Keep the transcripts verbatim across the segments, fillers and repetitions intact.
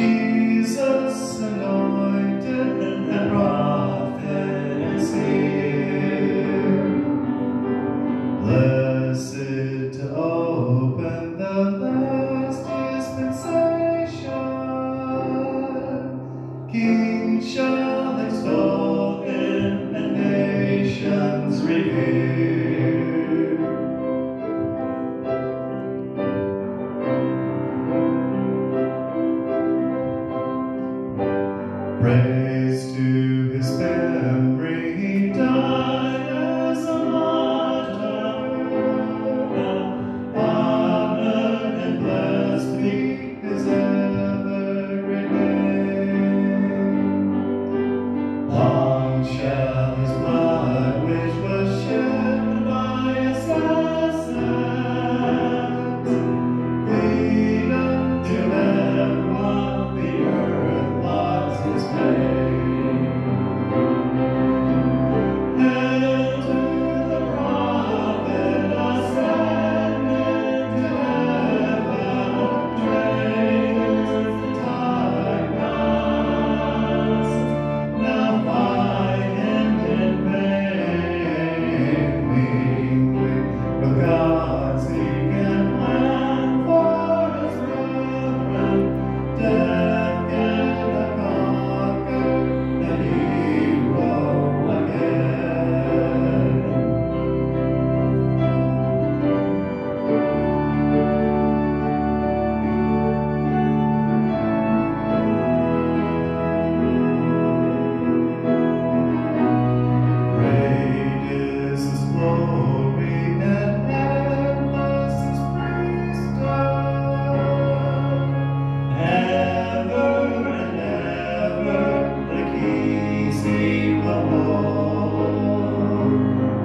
Jesus, anointed and prophet is here. Blessed to open the last dispensation. Kings shall extol him and nations revere. Praise to his memory, he died as a martyr. Honored and blessed be his ever-great name. Long shall his blood, which was shed by assassins, bleed until everyone the earth loves his pain. Hail to the prophet ascended to heaven, praise the time past. Now find him in vain, mingling with God's seek and plan for his brethren. Death cannot conquer, and he rose again. Great is his glory, and endless his priesthood. Ever and ever the keys he will hold.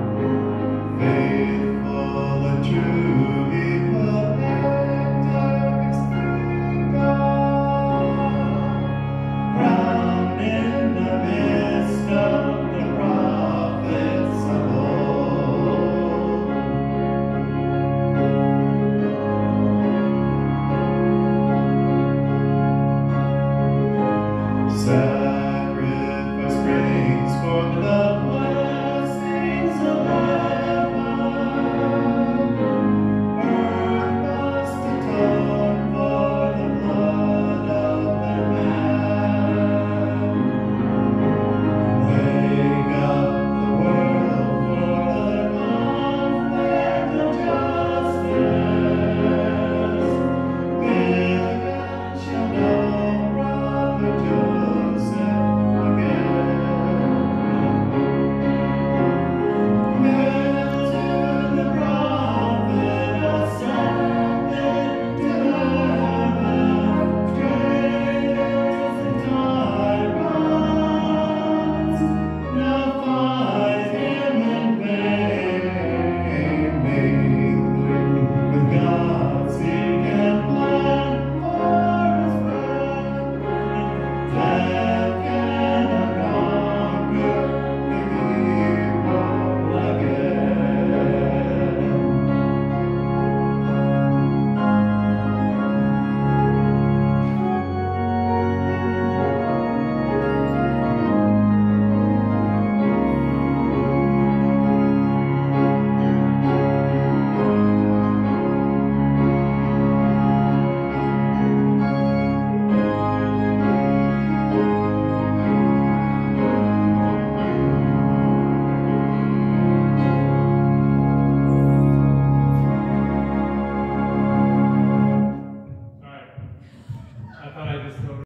Faithful and true he will enter his kingdom, crowned in the midst of the prophets of old. Sad